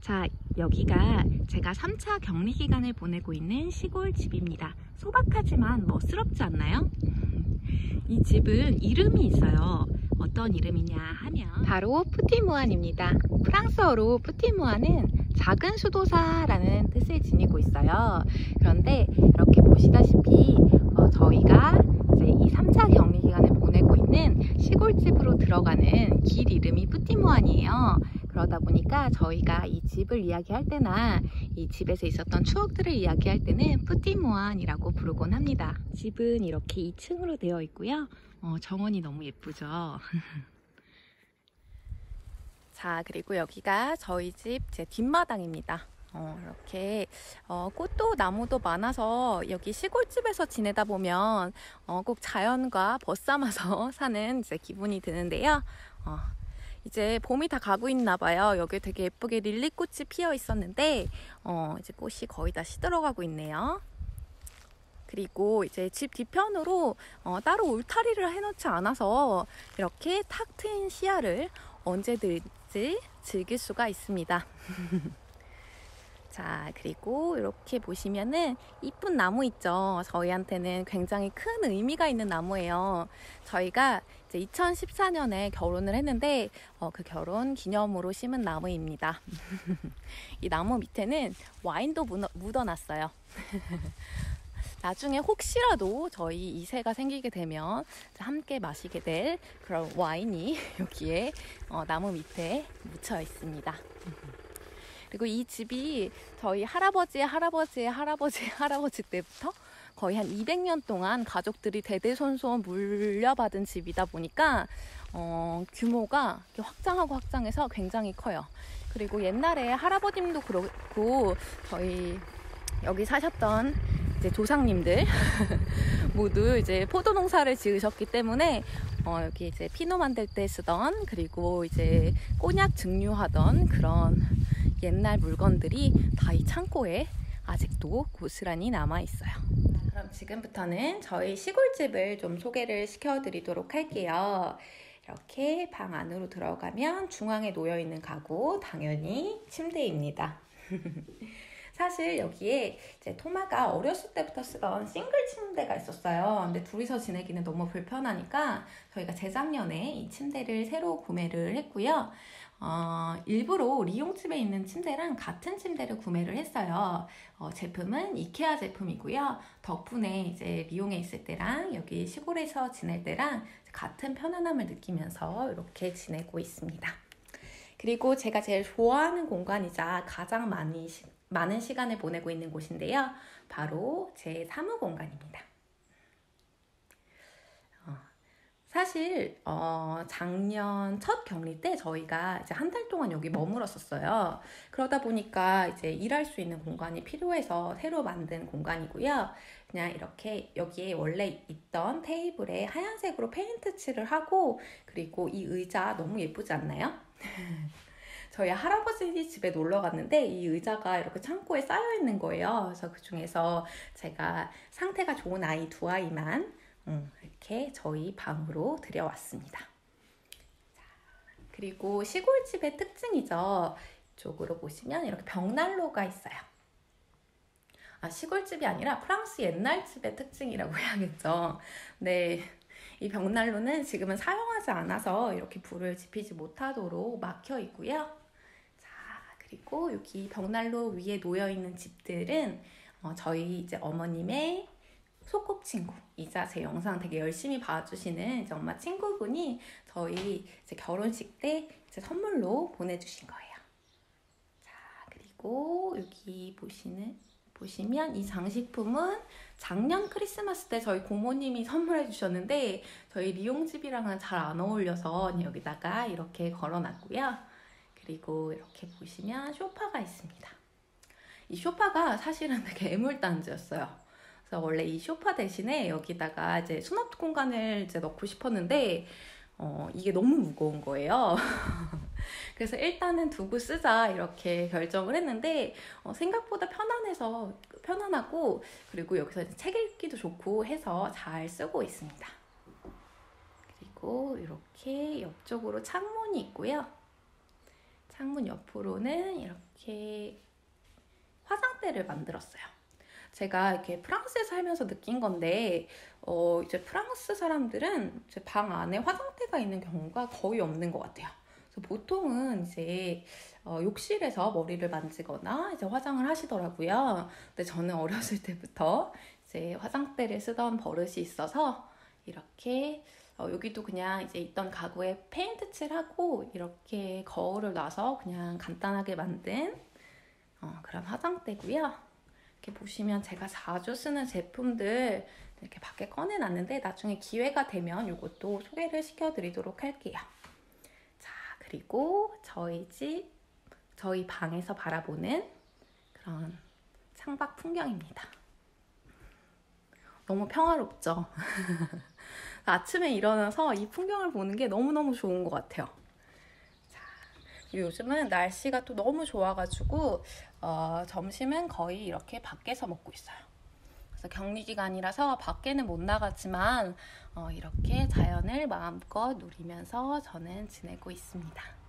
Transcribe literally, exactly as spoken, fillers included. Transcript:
자, 여기가 제가 삼 차 격리 기간을 보내고 있는 시골 집입니다. 소박하지만 멋스럽지 않나요? 이 집은 이름이 있어요. 어떤 이름이냐 하면 바로 푸티무안입니다. 프랑스어로 푸티무안은 작은 수도사라는 뜻을 지니고 있어요. 그런데 이렇게 보시다시피 어, 저희가 이제 이 삼 차 격리 기간을 보내고 있는 시골집으로 들어가는 길 이름이 푸티무안이에요. 그러다 보니까 저희가 이 집을 이야기할 때나 이 집에서 있었던 추억들을 이야기할 때는 푸티무안이라고 부르곤 합니다. 집은 이렇게 이 층으로 되어 있고요. 어, 정원이 너무 예쁘죠. 자, 그리고 여기가 저희 집 제 뒷마당입니다. 어, 이렇게 어, 꽃도 나무도 많아서 여기 시골집에서 지내다 보면 어, 꼭 자연과 벗삼아서 사는 이제 기분이 드는데요. 어, 이제 봄이 다 가고 있나 봐요. 여기 되게 예쁘게 릴리꽃이 피어 있었는데 어, 이제 꽃이 거의 다 시들어가고 있네요. 그리고 이제 집 뒤편으로 어, 따로 울타리를 해놓지 않아서 이렇게 탁 트인 시야를 언제든지 즐길 수가 있습니다. 자, 그리고 이렇게 보시면은 이쁜 나무 있죠. 저희한테는 굉장히 큰 의미가 있는 나무예요. 저희가 이제 이천십사 년에 결혼을 했는데 어, 그 결혼 기념으로 심은 나무입니다. 이 나무 밑에는 와인도 묻어놨어요. 나중에 혹시라도 저희 이 세가 생기게 되면 함께 마시게 될 그런 와인이 여기에 어, 나무 밑에 묻혀 있습니다. 그리고 이 집이 저희 할아버지의 할아버지의 할아버지의 할아버지 때부터 거의 한 이백 년 동안 가족들이 대대손손 물려받은 집이다 보니까 어, 규모가 확장하고 확장해서 굉장히 커요. 그리고 옛날에 할아버님도 그렇고 저희 여기 사셨던 이제 조상님들 모두 이제 포도 농사를 지으셨기 때문에 어, 여기 이제 피노 만들 때 쓰던 그리고 이제 꼬냑 증류하던 그런 옛날 물건들이 다 이 창고에 아직도 고스란히 남아 있어요. 그럼 지금부터는 저희 시골집을 좀 소개를 시켜드리도록 할게요. 이렇게 방 안으로 들어가면 중앙에 놓여있는 가구, 당연히 침대입니다. 사실 여기에 이제 토마가 어렸을 때부터 쓰던 싱글 침대가 있었어요. 근데 둘이서 지내기는 너무 불편하니까 저희가 재작년에 이 침대를 새로 구매를 했고요. 어, 일부러 리용집에 있는 침대랑 같은 침대를 구매를 했어요. 어, 제품은 이케아 제품이고요. 덕분에 이제 리용에 있을 때랑 여기 시골에서 지낼 때랑 같은 편안함을 느끼면서 이렇게 지내고 있습니다. 그리고 제가 제일 좋아하는 공간이자 가장 많이 시, 많은 시간을 보내고 있는 곳인데요. 바로 제 사무 공간입니다. 어, 사실 어, 작년 첫 격리 때 저희가 이제 한 달 동안 여기 머물었었어요. 그러다 보니까 이제 일할 수 있는 공간이 필요해서 새로 만든 공간이고요. 그냥 이렇게 여기에 원래 있던 테이블에 하얀색으로 페인트 칠을 하고 그리고 이 의자 너무 예쁘지 않나요? 저희 할아버지 집에 놀러 갔는데 이 의자가 이렇게 창고에 쌓여 있는 거예요. 그래서 그 중에서 제가 상태가 좋은 아이 두 아이만 음, 이렇게 저희 방으로 들여왔습니다. 자, 그리고 시골집의 특징이죠. 이쪽으로 보시면 이렇게 벽난로가 있어요. 아, 시골집이 아니라 프랑스 옛날 집의 특징이라고 해야겠죠. 네. 이 벽난로는 지금은 사용하지 않아서 이렇게 불을 지피지 못하도록 막혀 있고요. 자, 그리고 여기 벽난로 위에 놓여 있는 집들은 어, 저희 이제 어머님의 소꿉친구이자 제 영상 되게 열심히 봐주시는 이제 엄마 친구분이 저희 이제 결혼식 때 이제 선물로 보내주신 거예요. 자, 그리고 여기 보시는 보시면 이 장식품은 작년 크리스마스 때 저희 고모님이 선물해 주셨는데 저희 리용집이랑은 잘 안 어울려서 여기다가 이렇게 걸어놨고요. 그리고 이렇게 보시면 소파가 있습니다. 이 소파가 사실은 되게 애물단지였어요. 그래서 원래 이 소파 대신에 여기다가 이제 수납 공간을 이제 넣고 싶었는데 어, 이게 너무 무거운 거예요. 그래서 일단은 두고 쓰자 이렇게 결정을 했는데 어, 생각보다 편안해서 편안하고 그리고 여기서 이제 책 읽기도 좋고 해서 잘 쓰고 있습니다. 그리고 이렇게 옆쪽으로 창문이 있고요. 창문 옆으로는 이렇게 화장대를 만들었어요. 제가 이렇게 프랑스에 살면서 느낀 건데, 어, 이제 프랑스 사람들은 이제 방 안에 화장대가 있는 경우가 거의 없는 것 같아요. 그래서 보통은 이제 어, 욕실에서 머리를 만지거나 이제 화장을 하시더라고요. 근데 저는 어렸을 때부터 이제 화장대를 쓰던 버릇이 있어서 이렇게 어, 여기도 그냥 이제 있던 가구에 페인트 칠하고 이렇게 거울을 놔서 그냥 간단하게 만든 어, 그런 화장대고요. 이렇게 보시면 제가 자주 쓰는 제품들 이렇게 밖에 꺼내놨는데 나중에 기회가 되면 이것도 소개를 시켜드리도록 할게요. 자, 그리고 저희 집, 저희 방에서 바라보는 그런 창밖 풍경입니다. 너무 평화롭죠? 아침에 일어나서 이 풍경을 보는 게 너무너무 좋은 것 같아요. 자, 요즘은 날씨가 또 너무 좋아가지고 어, 점심은 거의 이렇게 밖에서 먹고 있어요. 그래서 격리 기간이라서 밖에는 못 나가지만 어, 이렇게 자연을 마음껏 누리면서 저는 지내고 있습니다.